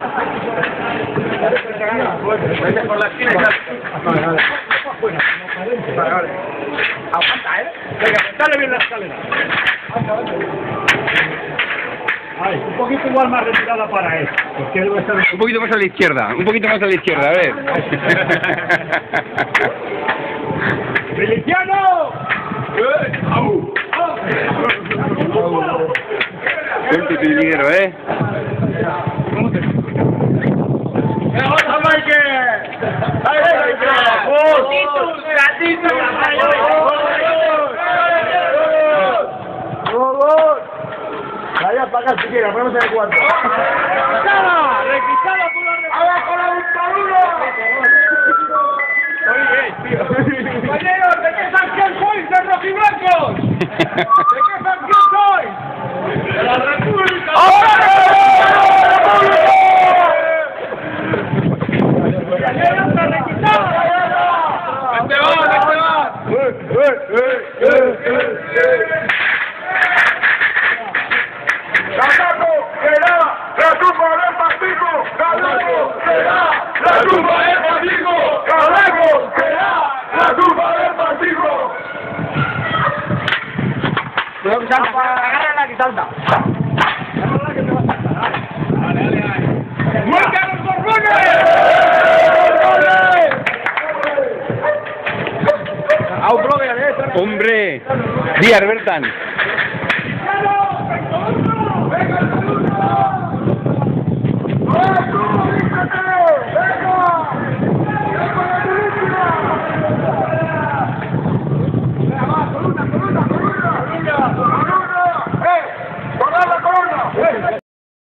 Vete por la esquina y tal. Vale. Aguanta, Venga, dale bien la escalera. Ay, un poquito igual más retirada para él. Un poquito más a la izquierda, un poquito más a la izquierda, a ver. ¡Feliciano! ¡Au! Suerte tu dinero, ¡Vamos, Michael! ¡Gatitos! ¡Gatitos! Vaya para acá si quieres, ponemos en el cuarto. ¡Requisada! ¡Requisada por la ¡Abajo la dictadura! Oye, tío. Compañeros, ¿de qué facción sois de rojiblancos? ¿De qué facción sois? ¡De la República! ¡Galago será la tumba del fascismo! ¡Galago será la tumba del fascismo! ¡Galago será la tumba del fascismo! Agárrala que salta. ¡Muerte a los borbones! ¡Hombre! ¡Díaz, Bertan!